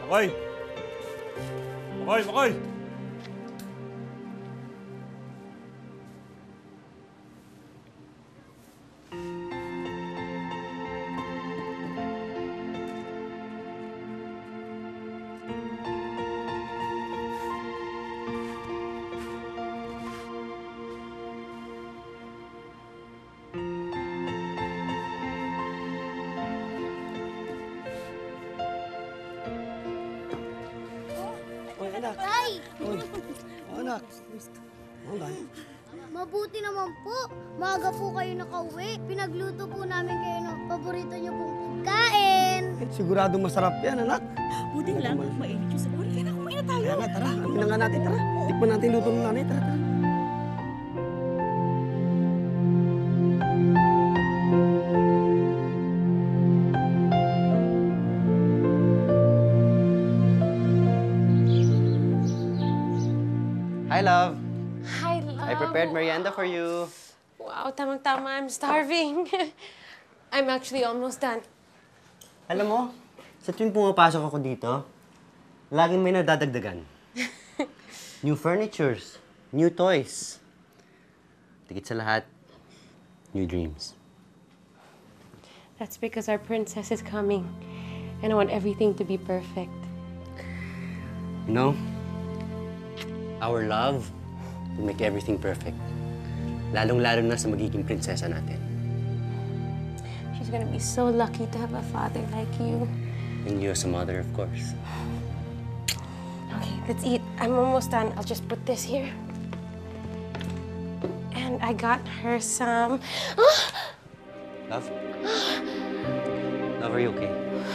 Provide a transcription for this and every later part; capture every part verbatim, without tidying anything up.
Makoy! Makoy! Makoy! Anak. Tay! Oh, oh, anak. Oh, Mabuti naman po. Maaga po kayo nakauwi. Pinagluto po namin kayo ng paborito niyo pong pagkain. Eh, siguradong masarap yan, anak. Buti lang, mainit yung sabon. Kaya na, kumain na tayo. Kaya nga, tara. Amin na nga natin, tara. Tikman natin luto ng nanay, tara, tara. Hi, love. Hi, love. I prepared merienda for you. Wow, tamang-tama. I'm starving. I'm actually almost done. Alam mo, sa tuwing pumapasok ako dito, laging may nadadagdagan. New furnitures, new toys. Tigit sa lahat, new dreams. That's because our princess is coming. And I want everything to be perfect. You know, our love will make everything perfect. Lalong-lalo na sa magiging prinsesa natin. She's gonna be so lucky to have a father like you. And you as a mother, of course. Okay, let's eat. I'm almost done. I'll just put this here. And I got her some... Love? Love, are you okay?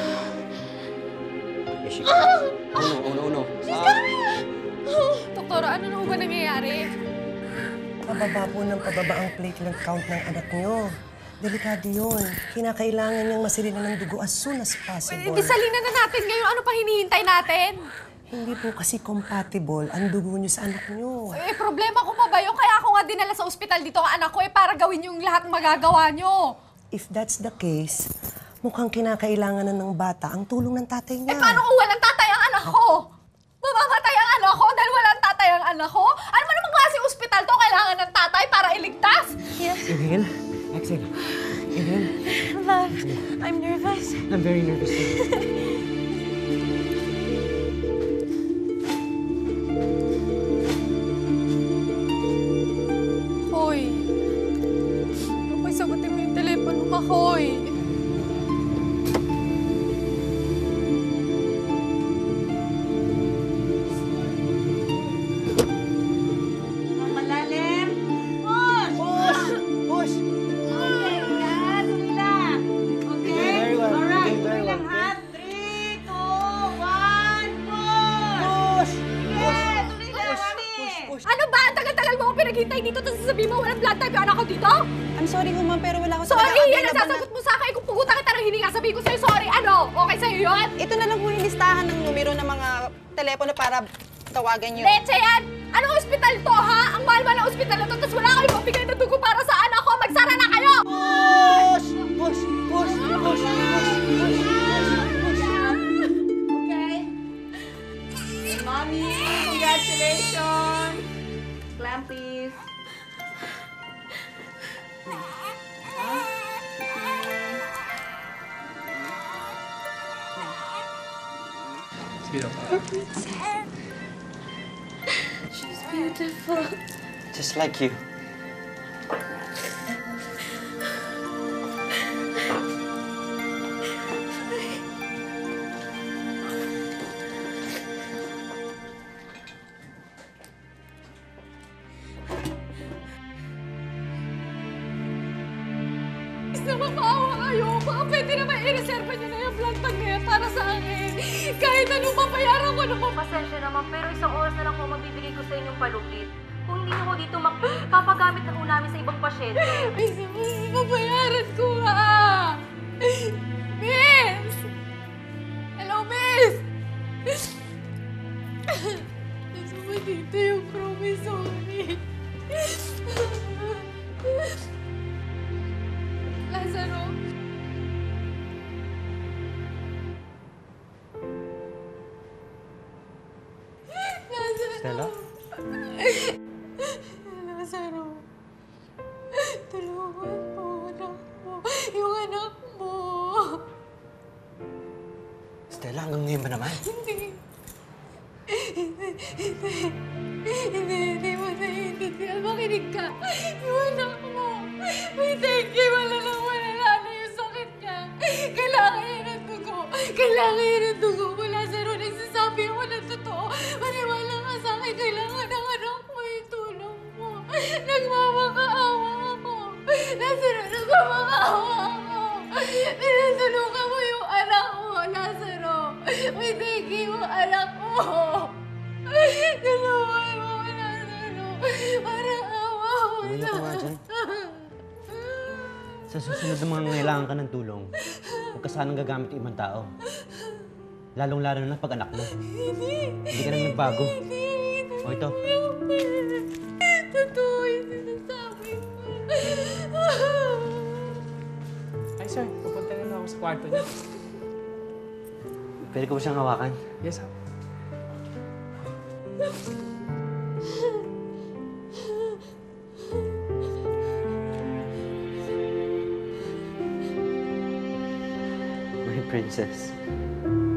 Is she... Oh no, oh no, oh no. She's Ah. coming! Doktora, ano na ba nangyayari? Pababa po ng pababa ang platelet count ng anak niyo. Delikado yun. Kinakailangan niyang masirina ng dugo as soon as possible. Hindi salina na natin ngayon. Ano pa hinihintay natin? Hindi po kasi compatible ang dugo niyo sa anak niyo. Eh, problema ko pa ba yun? Kaya ako nga dinala sa ospital dito ang anak ko eh para gawin yung lahat ng magagawa niyo. If that's the case, mukhang kinakailangan na ng bata ang tulong ng tatay niya. Eh, paano kung walang tatay ang anak ko? Mamamatay ang anak ko dahil walang tatay ang anak ko? Ano man namang klase ospital to? Kailangan ng tatay para iligtas? Inhale. Exhale. Inhale. Love, I'm nervous. I'm very nervous. Hoy. Ako'y sagutin mo yung telepono ka, Hoy. Malalim. Push! Push! Push! Okay, yan. Tumila. Okay? Very well. Alright, Doing very tuloy lang well. ha. Three, two, one, push! Push! Sige, tuloy lang, mami. Push! Ano ba? Ang tagal-tagal mo ako pinaghintay dito tapos sasabihin mo walang blood type yung anak ko dito? I'm sorry ho, ma'am, pero wala ko Sorry! Yan ang sasagot mo sa akin. Kung pugutan kita ng hininga, sabihin ko sa'yo, sorry. Ano? Okay sa'yo yun? Ito na lang po yung listahan ng numero ng mga telepono para tawagan niyo. Leche yan! Anong ospital to, ha? Ang mahal-mahal na ospital na to tapos wala kayong mabigay na dugo para sa anak ko. Magsara na kayo! Push! Push! Push! Push! Push! Okay? Mommy, congratulations! Clam, please. She's beautiful. Just like you. Is na mapaawa kayo. Baka pwede naman i-reserve niyo na yung blood bag na yan para sa akin. Kahit anong papayaran ko naman. Pasensya naman, pero isang oras na lang po magbibigay ko sa inyong palugit. Kung hindi ako dito, papagamit na po namin sa ibang pasyente. Ay, sabi, papayaran ko nga. Miss! Hello, Miss! Nasa ba dito yung promissory? Lazaro? Stella? Lazaro, tulungan mo anak mo. Yung anak mo. Stella, hanggang ngayon ba naman? Hindi. Hindi. Hindi. Hindi. Hindi mo naiintindihan. Makinig ka. Yung anak mo. May thank you. Wala lang wala na yung sakit niya. Kailangan niya ng dugo. Kailangan niya ng dugo. Wala sa ro. Nagsasabi ako ng totoo. Maniwala ka sa akin. Kailangan ng anak mo yung tulong mo. Nagmamakaawa ako. Lazaro, nagmamakaawa ako. Pinasulukan mo yung anak mo, Lazaro. May thank you yung anak mo. Tulungan mo, Lazaro. Parang awa mo Umayo na. ka nga dyan. Sa susunod na mga ngailangan ka ng tulong, huwag ka sanang gagamit ng ibang tao. Lalong-lalo na pag anak mo. Hindi ka na nagbago. O ito. Totoo yung sinasabi mo. Ay, sir. Pupunta na ako sa kwarto niya. Pwede ko ba siyang hawakan? Yes, sir. My princess.